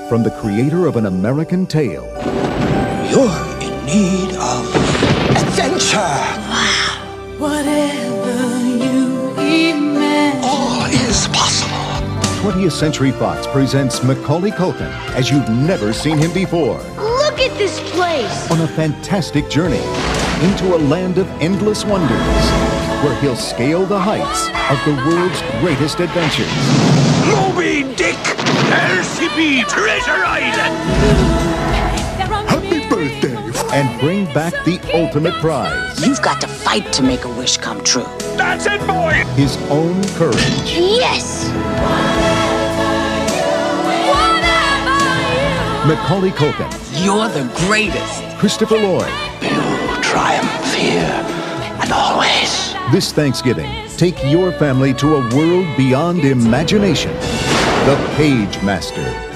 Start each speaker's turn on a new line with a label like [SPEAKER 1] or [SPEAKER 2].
[SPEAKER 1] from the creator of an American tale.
[SPEAKER 2] You're in need of adventure.
[SPEAKER 3] Wow. Whatever you imagine.
[SPEAKER 2] All is possible.
[SPEAKER 1] 20th Century Fox presents Macaulay Culkin as you've never seen him before.
[SPEAKER 4] Look at this place!
[SPEAKER 1] On a fantastic journey into a land of endless wonders, where he'll scale the heights of the world's greatest adventures.
[SPEAKER 5] Moby Dick! LCP Treasure Island!
[SPEAKER 1] Happy birthday! And bring back the ultimate prize.
[SPEAKER 3] You've got to fight to make a wish come true.
[SPEAKER 5] That's it, boy!
[SPEAKER 1] His own courage.
[SPEAKER 4] Yes!
[SPEAKER 1] Macaulay Culkin.
[SPEAKER 3] You're the greatest.
[SPEAKER 1] Christopher Lloyd.
[SPEAKER 2] You triumph here and always.
[SPEAKER 1] This Thanksgiving, take your family to a world beyond imagination. The Pagemaster.